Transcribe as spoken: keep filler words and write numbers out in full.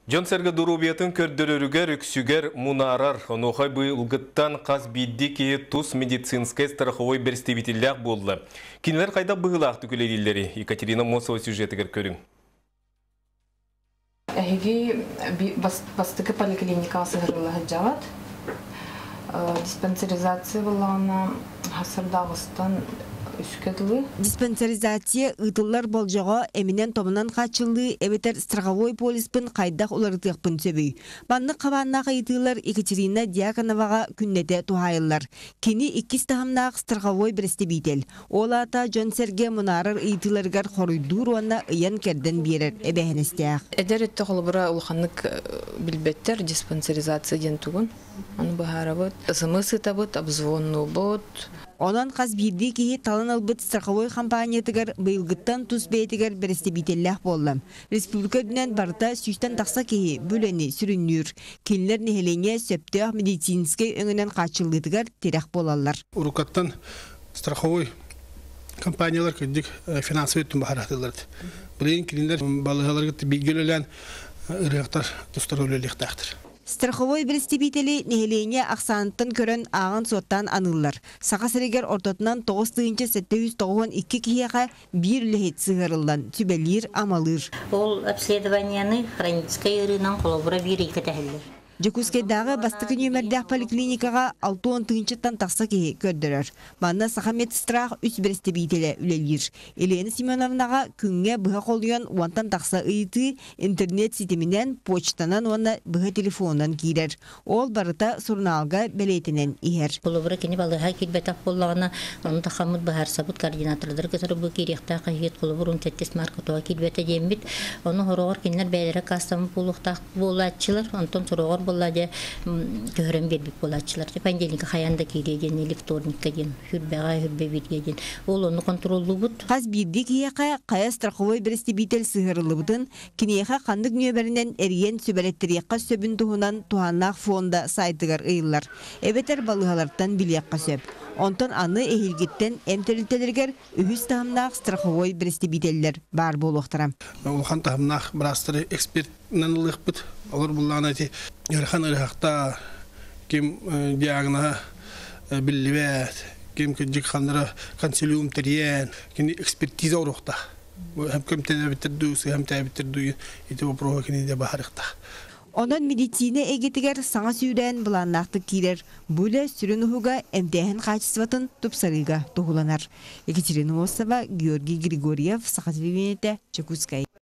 Жон сәргі дұрубиятын көрдірірігер үксігер мұнарар, онуғай бұйылғыттан қаз бидді кие тұс медицинскай страховой берстебетілләқ болды. Кенелер қайда бұғылақ түкілерілері? Екатерина Мосова сюжетігер көрің. Әйге бастықы поликлиника сығырылы жават. Диспансеризация болағына ғасырдағыстан үскетілі. Диспансеризация ұтылар болжаға әмінен томынан қачылы әбетер страховой полиспін қайдақ олардықпын сөбей. Банны қабаннақ айтылар Екатерина Дьяконоваға күннете туғайылар. Кені иккіс тағымнақ страховой бірістебейтел. Ол ата Жон Серге мұнарар айтыларғар қорыйдур уанна ұян керден берер әбәхіністіяқ. Әдер етті қолыбыра ұлғанық білбеттер диспансеризация ден тұғын. Аны бұхара бұд, ысымысы табыд, обзвонну бұд. Онан қаз бирді кейі талан албыт страховой компаниятығар бұйылғыттан тұз бәйтігер бірістебейтелләқ болам. Республика дүнен барда сүйстен тақса кейі бөлені сүріннүр. Кенілер нехелене сөптіғ медицинскай өңінен қачылдығығар терек болалар. Урукаттан страховой компаниялар көдік финансовый түн бағаратыларды. Бірейін кенілер балығаларға бейгелелен ұрықтар тұстар өлеліктақтыр. Страховой бірістебейтелі нехелене ақсанттан көрін ағын соттан анылар. Сақасырегер ортотынан тоғыз тыынчы сәтті жүз тоғыз екі кияға бір үліхет сығырылдан түбәлер амалыр. Ол обследованияны хроническай ұрынан қолабыра бір екі тәхілдер. Жекускайдағы бастықы нөмірдәқ поликлиникаға алты он тыынчыттан тақса кеге көрдірір. Манна сақамет страх үс бірістебейтелі үлелер. Елена Семеновнаға күнге бұға қолыған уантан тақса ұйты интернет сетімінен почтанан оны бұға телефонынан кейдер. Ол барыта сұрналға бәлейтінен иер. Қолабыра кені балыға келбетақ болағына оны тақамыд бұғар сабыт координаторлар көтірі бұл керекта қағет қолабыр он тәттес маркатуға келбеті дембет. Оны ғырғыр кенілер бәлері кастамы болуқтақ болатшылар. Антон сұрғыр болладе көрем бербек болатчылар. Понедельник хаянда киреген, электроникка ден, хүрбега хүрбебетге ден. Ол оны контроллу бут. Қаз бирди кияқа қая страховой бірістебейтел сығырылыбытын, кенеяқа қандық нөберінен әрген сөбәлеттерияққа сөбін тұғынан туғаннақ фонда сайтығар ұйылар. Әбетер балығалардан білияққа сөп. Онтон аны әйілгеттен әмтелітелергер үхіз тағымнақ страховой бірістебейтелер бар болуқтырам. Олған тағымнақ бірастыры экспертнан ұлық бұд. Олар бұллағын әте өрхан ұрақта кем диагна білібәт, кем күнжік қандыры консилиум тәрген, кені экспертиза ұрықта. Әм көм тәбіттерді, әм тәбіттерді, еті өпіруға кені де бағарықта. Онан медицина эгетигер саңа сүйрен бұланнақты кейлер. Бұлі сүрін ұғыға әмдәхін қачысватын тұпсарыға тұғыланар. Екатерина Мосова, Георгий Григорьев, Сақатылы Венеті, Чекускай.